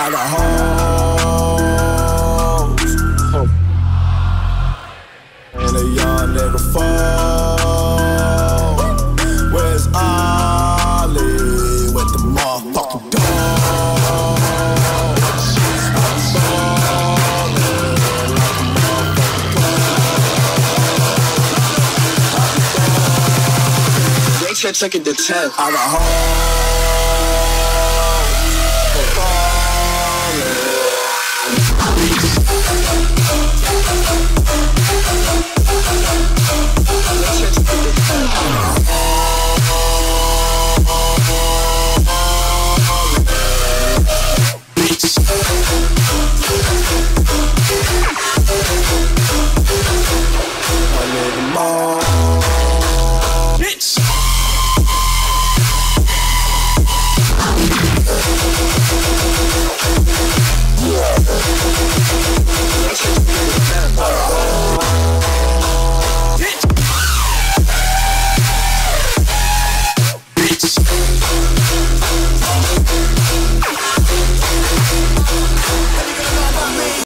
I got hoes. And a young nigga fall. Where's Ollie with the motherfucking dog? They took it to 10. I got home.